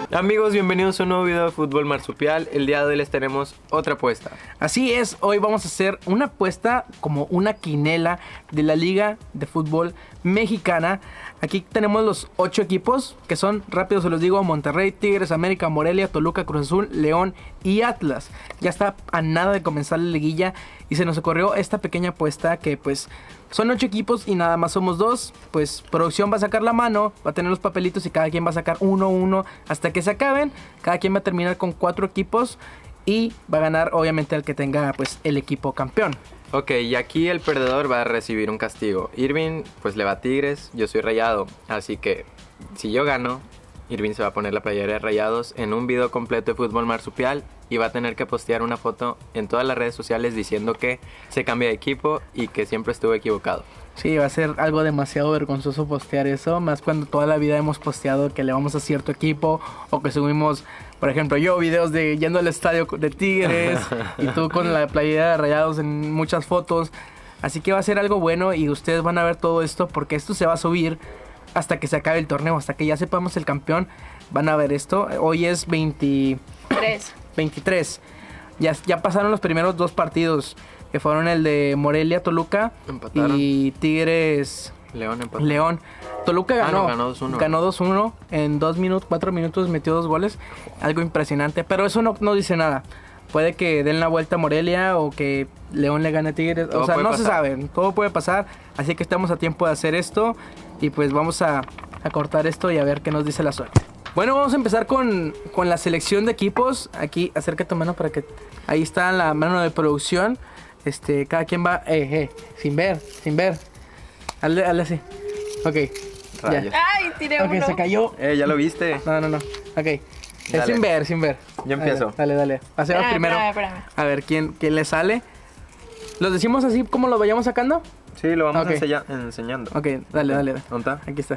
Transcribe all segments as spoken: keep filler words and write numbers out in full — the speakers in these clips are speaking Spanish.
Amigos, bienvenidos a un nuevo video de Fútbol Marsupial. El día de hoy les tenemos otra apuesta. Así es, hoy vamos a hacer una apuesta como una quinela de la Liga de Fútbol Mexicana. Aquí tenemos los ocho equipos que son, rápido se los digo, Monterrey, Tigres, América, Morelia, Toluca, Cruz Azul, León y Atlas. Ya está a nada de comenzar la liguilla y se nos ocurrió esta pequeña apuesta que pues son ocho equipos y nada más somos dos. Pues producción va a sacar la mano, va a tener los papelitos y cada quien va a sacar uno, uno hasta que se acaben. Cada quien va a terminar con cuatro equipos y va a ganar obviamente el que tenga pues el equipo campeón. Ok, y aquí el perdedor va a recibir un castigo. Irving pues le va a Tigres, yo soy Rayado, así que si yo gano, Irving se va a poner la playera de Rayados en un video completo de Fútbol Marsupial y va a tener que postear una foto en todas las redes sociales diciendo que se cambia de equipo y que siempre estuvo equivocado. Sí, va a ser algo demasiado vergonzoso postear eso, más cuando toda la vida hemos posteado que le vamos a cierto equipo o que subimos, por ejemplo, yo videos de yendo al estadio de Tigres y tú con la playera de Rayados en muchas fotos. Así que va a ser algo bueno y ustedes van a ver todo esto porque esto se va a subir hasta que se acabe el torneo, hasta que ya sepamos el campeón. Van a ver esto. Hoy es veintitrés. veintitrés. Ya, ya pasaron los primeros dos partidos, que fueron el de Morelia, Toluca. Empataron. Y Tigres, León empató. León. Toluca ganó. Ah, no, ganó dos uno. Ganó dos uno. En dos minutos, cuatro minutos metió dos goles. Algo impresionante. Pero eso no, no dice nada. Puede que den la vuelta a Morelia o que León le gane a Tigres. Todo o sea, no pasar. se sabe. Todo puede pasar. Así que estamos a tiempo de hacer esto. Y pues vamos a, a cortar esto y a ver qué nos dice la suerte. Bueno, vamos a empezar con, con la selección de equipos. Aquí, acerca tu mano para que... Ahí está la mano de producción. Este, cada quien va... Eh, eh, sin ver, sin ver. Hazle, hazle así. Ok. Rayos. Ya. Ay, tiré Ok, uno. se cayó. Eh, ya lo viste. No, no, no. Ok. Es Dale. sin ver, sin ver. Yo empiezo. Dale, dale. Hacemos Espérame, primero. espérame, espérame. A ver, ¿quién, quién le sale? ¿Los decimos así como lo vayamos sacando? Sí, lo vamos Ok. ensella- enseñando. Ok, dale, dale. dale. ¿Dónde está? Aquí está.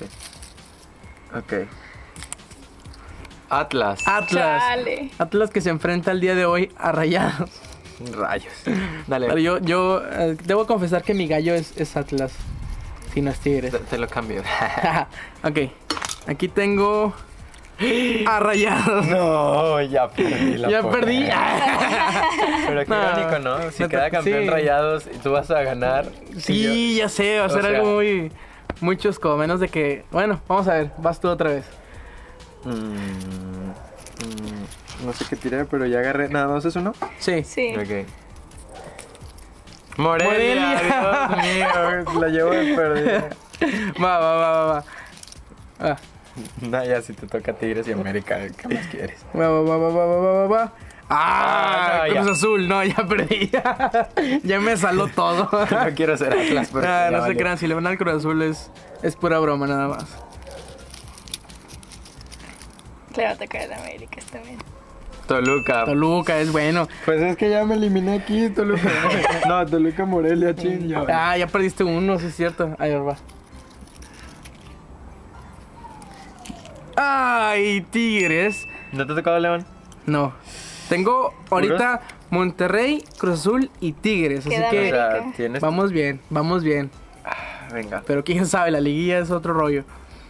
Ok. Ok. Atlas. Atlas. Chale. Atlas que se enfrenta el día de hoy a Rayados. Rayos. Dale. Pero yo, yo eh, debo confesar que mi gallo es, es Atlas. Si no es Tigres. Te, te lo cambio. Ok. Aquí tengo a Rayados. No, ya perdí la Ya poca. perdí. Pero qué No. irónico, ¿no? Si Me queda to- campeón sí. Rayados y tú vas a ganar. y Sí, yo- ya sé. Va a o ser sea- algo muy, muy chusco. Menos de que... Bueno, vamos a ver. Vas tú otra vez. Mm, mm, no sé qué tiré, pero ya agarré. Nada más es uno. Sí. Sí. Ok. Morelia, Dios mío, la llevo de perdida. Va, va, va, va, va. Va. No, ya si te toca Tigres y América, ¿qué más quieres? Va, va, va, va, va, va, va, va. Ah, Ah, no, Cruz ya. Azul, no, ya perdí. Ya me saló todo. No quiero ser Atlas, porque Ah, ya no se valió. crean, si le van al Cruz Azul es, es pura broma nada más. Le va a tocar el América, está bien. Toluca. Toluca es bueno. Pues es que ya me eliminé aquí, Toluca. No, Toluca, Morelia, ching, ya. Ah, ya perdiste uno, sí es cierto. Ahí va. Ay, Tigres. ¿No te ha tocado León? No. Tengo ahorita Monterrey, Cruz Azul y Tigres. Así Queda que O sea, América. tienes... vamos bien, vamos bien. Venga. Pero quién sabe, la liguilla es otro rollo.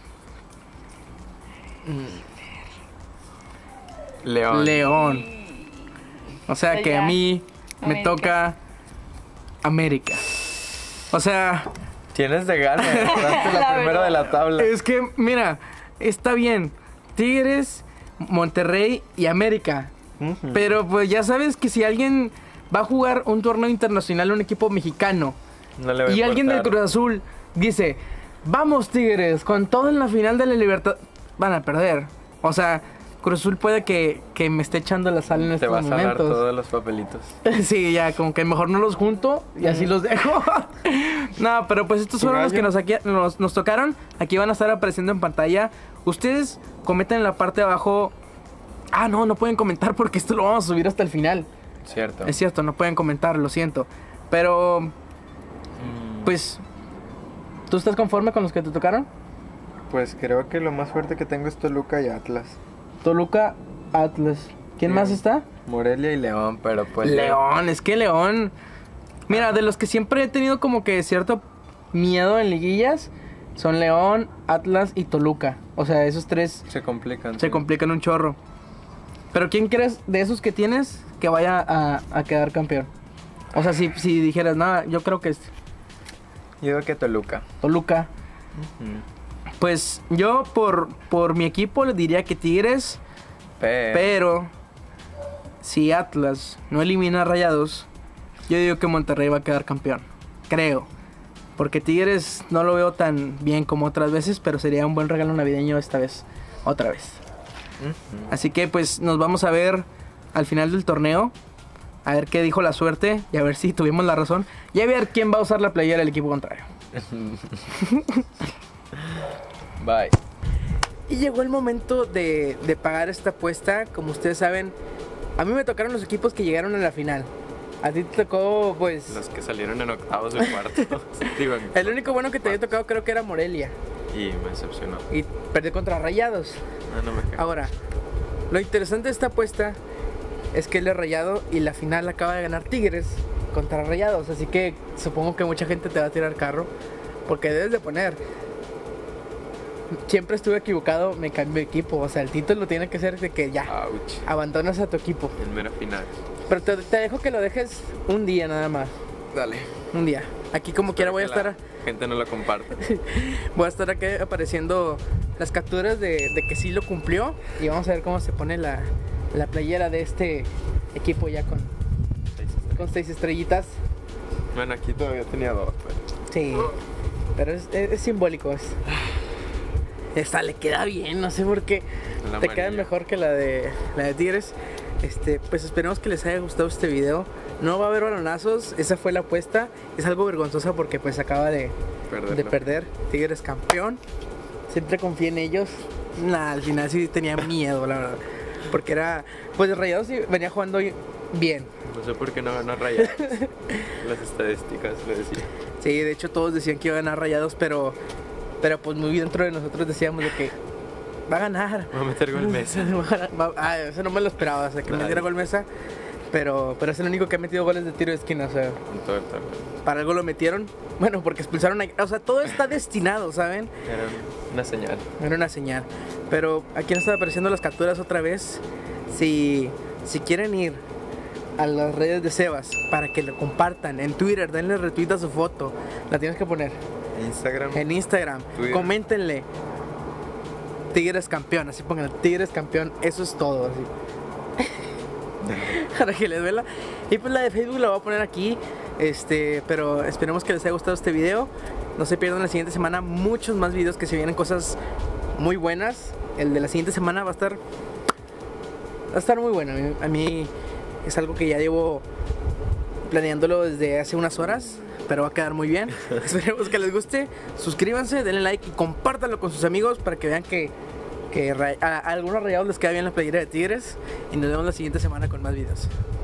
León. León. O sea Pues que a ya. mí me América. toca América. O sea, Tienes de gana, entraste la La primera verdad. de la tabla. es que, mira, está bien. Tigres, Monterrey y América. Ujú. Pero pues ya sabes que si alguien va a jugar un torneo internacional, un equipo mexicano, No le va a y alguien del importar. Cruz Azul dice, vamos Tigres, con todo en la final de la Libertad, van a perder. O sea, Cruz Azul puede que, que me esté echando la sal en Te estos vas a dar momentos. todos los papelitos. Sí, ya, como que mejor no los junto y así los dejo. No, pero pues estos ¿Tu fueron los gallo? que nos, aquí- nos, nos tocaron. Aquí van a estar apareciendo en pantalla. Ustedes comenten en la parte de abajo. Ah, no, no pueden comentar porque esto lo vamos a subir hasta el final. Cierto. Es cierto, no pueden comentar, lo siento. Pero, Mm, pues, ¿tú estás conforme con los que te tocaron? Pues creo que lo más fuerte que tengo es Toluca y Atlas. Toluca, Atlas. ¿Quién Sí. más está? Morelia y León, pero pues... León, es que León. Mira, de los que siempre he tenido como que cierto miedo en liguillas, son León, Atlas y Toluca. O sea, esos tres Se complican. se sí. complican un chorro. Pero ¿quién crees de esos que tienes que vaya a, a quedar campeón? O sea, si, si dijeras, nada, yo creo que es Yo digo que Toluca. Toluca. Ujú. Pues yo por, por mi equipo le diría que Tigres, Pero, pero si Atlas no elimina a Rayados, yo digo que Monterrey va a quedar campeón. Creo. Porque Tigres no lo veo tan bien como otras veces, pero sería un buen regalo navideño esta vez. Otra vez. Ujú. Así que pues nos vamos a ver al final del torneo. A ver qué dijo la suerte y a ver si tuvimos la razón. Y a ver quién va a usar la playera del equipo contrario. Bye. Y llegó el momento de, de pagar esta apuesta. Como ustedes saben, a mí me tocaron los equipos que llegaron a la final. A ti te tocó, pues... Los que salieron en octavos de cuarto. Digo, en- El único bueno que te había tocado creo que era Morelia. Y me decepcionó. Y perdió contra Rayados. No, no me quedo. Ahora, lo interesante de esta apuesta es que él es Rayado y la final acaba de ganar Tigres contra Rayados. Así que supongo que mucha gente te va a tirar carro. Porque debes de poner... Siempre estuve equivocado, me cambio de equipo. O sea, el título tiene que ser de que ya, Ouch. abandonas a tu equipo. En mera final. Pero te, te dejo que lo dejes un día nada más. Dale. Un día. Aquí como quiera voy a Espero estar... que la gente no lo comparte. Voy a estar aquí apareciendo las capturas de, de que sí lo cumplió. Y vamos a ver cómo se pone la, la playera de este equipo ya con, con seis estrellitas. Bueno, aquí todavía tenía dos, pero... Sí, pero es, es- es simbólico. Es. Esta le queda bien, no sé por qué. La Te queda amarilla. mejor que la de, la de Tigres. Este, pues esperemos que les haya gustado este video. No va a haber balonazos, esa fue la apuesta. Es algo vergonzosa porque pues acaba de, Perderlo. de perder. Tigres campeón. Siempre confié en ellos. Nah, al final sí tenía miedo, la verdad. Porque era, pues Rayados sí venía jugando bien. No sé por qué no ganó Rayados. Las estadísticas lo decían. Sí, de hecho todos decían que iba a ganar Rayados, pero, pero pues muy dentro de nosotros decíamos de que va a ganar. Va a meter gol Mesa. Va- ah, eso no me lo esperaba, o sea, que Nadie. metiera gol Mesa. Pero, pero es el único que ha metido goles de tiro de esquina, o sea, En todo el torneo. para algo lo metieron. Bueno, porque expulsaron a... O sea, todo está destinado, ¿saben? Era una señal. Era una señal. Pero aquí nos están apareciendo las capturas otra vez. Si, si quieren ir a las redes de Sebas para que lo compartan en Twitter, denle retweet a su foto. La tienes que poner Instagram. en Instagram. Twitter. Coméntenle. Tigres campeón, así pongan Tigres campeón, eso es todo, así. Para que les duela. Y pues la de Facebook la voy a poner aquí. Este, pero esperemos que les haya gustado este video. No se pierdan la siguiente semana muchos más videos que se vienen cosas muy buenas. El de la siguiente semana va a estar va a estar muy bueno. A mí, a mí es algo que ya llevo planeándolo desde hace unas horas, pero va a quedar muy bien. Esperemos que les guste. Suscríbanse, denle like y compártanlo con sus amigos para que vean que, que ra- a, a algunos Rayados les queda bien la playera de Tigres. Y nos vemos la siguiente semana con más videos.